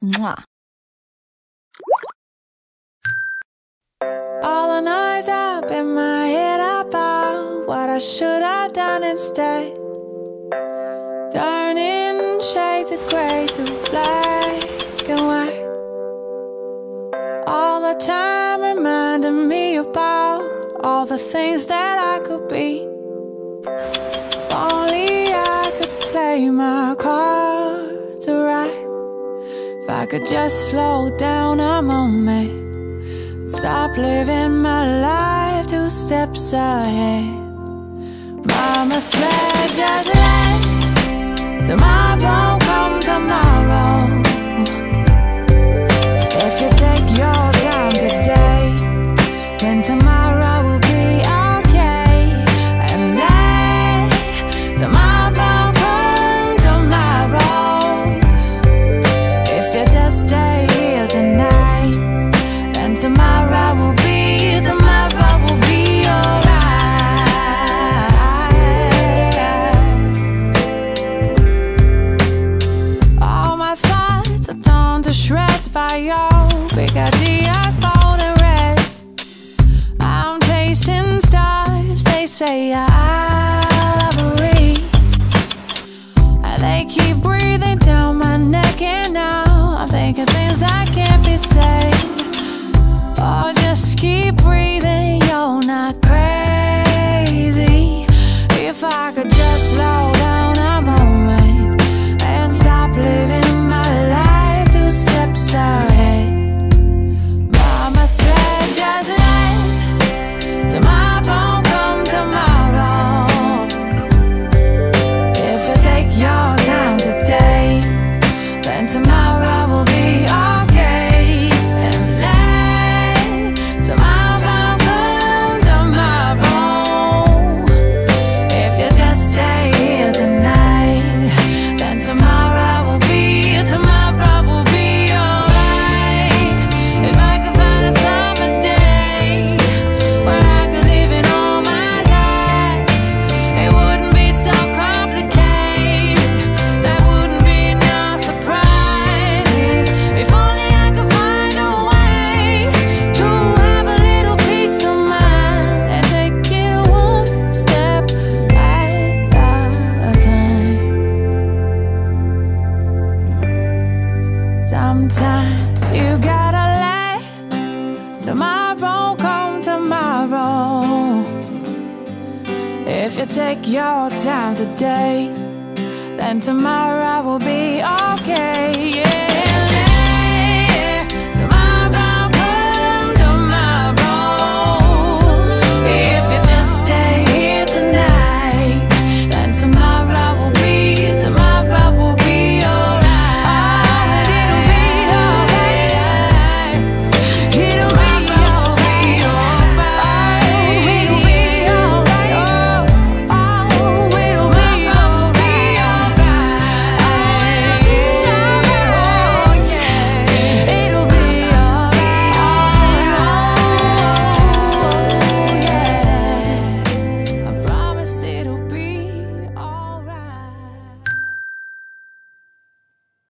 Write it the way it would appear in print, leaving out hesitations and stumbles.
Mwah. All the noise up in my head about what I should have done instead. Turning shades of grey to black and white. All the time reminding me about all the things that I could be. If only I could play my cards right. If I could just slow down a moment, stop living my life 2 steps ahead. Mama said just let tomorrow come tomorrow. If you take your time today, then tomorrow will be okay. And let tomorrow come tomorrow. If you just stay here tonight, then tomorrow will be alright. All my thoughts are torn to shreds by your big ideas, bold and red. I'm chasing stars, they say I'll reach. They keep breathing down my neck, and now I'm thinking things that can't be said. Oh, just keep breathing, you're not crazy. If I could just slow down a moment and stop living my life 2 steps ahead. Mama said just let tomorrow come tomorrow. If you take your time today, then tomorrow will be okay. And let tomorrow come tomorrow. If you just stay here tonight, then tomorrow will be alright. If I could find a summer day where I could live it all my life, it wouldn't be so complicated. There wouldn't be no surprises. If only I could find a way to have a little peace of mind and take it 1 step at a time. Sometimes you gotta let tomorrow come tomorrow. If you take your time today, then tomorrow will be okay. Yeah.